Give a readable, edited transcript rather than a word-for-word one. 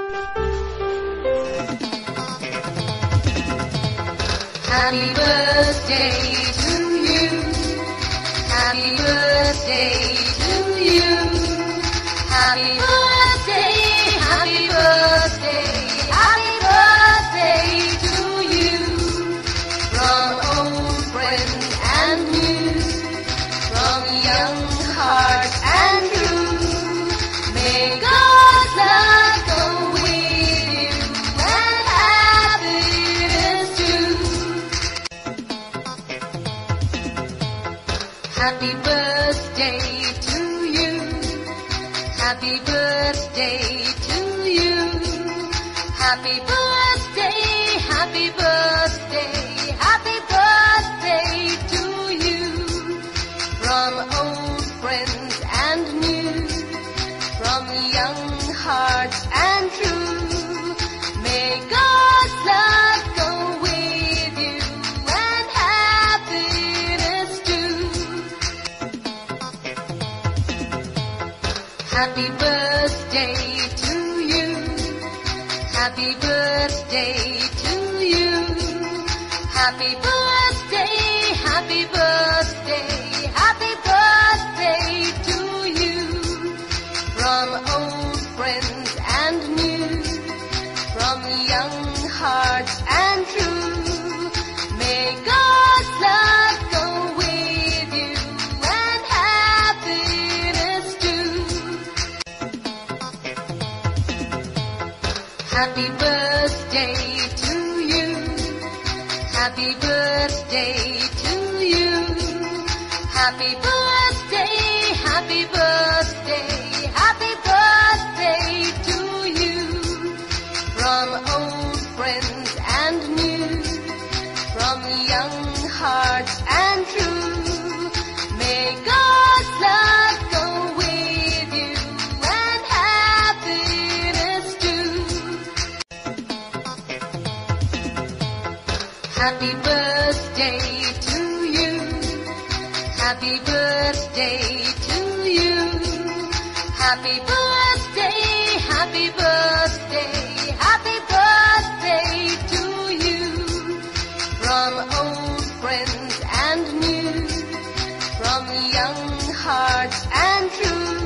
Happy birthday to you. Happy birthday to you. Happy birthday, happy birthday, happy birthday to you. From old friends and new, from young heart and true, may God's love go with you and happiness too. Happy birthday to you. Happy birthday to you. Happy birthday, happy birthday, happy birthday to you. From old friends and new, from young hearts and true, may God's love go with you and happiness too. Happy birthday to you. Happy birthday to you. Happy birthday, happy birthday, happy birthday to you. From old friends and new, from young hearts and true, may God's love go with you and happiness too. Happy birthday to you. Happy birthday to you. Happy birthday, happy birthday, happy birthday to you. From old friends and new, from young hearts and true, may God's love go with you and happiness too. Happy birthday to you. Happy birthday to you. Happy birthday, happy birthday, happy birthday to you. From old friends and new, from young hearts and true,